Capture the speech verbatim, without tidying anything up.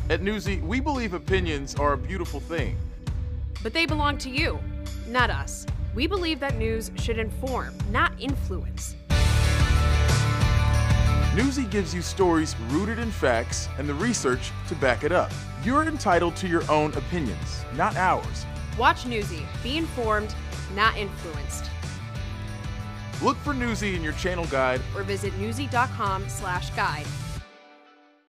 At Newsy, we believe opinions are a beautiful thing. But they belong to you, not us. We believe that news should inform, not influence. Newsy gives you stories rooted in facts and the research to back it up. You're entitled to your own opinions, not ours. Watch Newsy. Be informed, not influenced. Look for Newsy in your channel guide Or visit newsy dot com slash guide.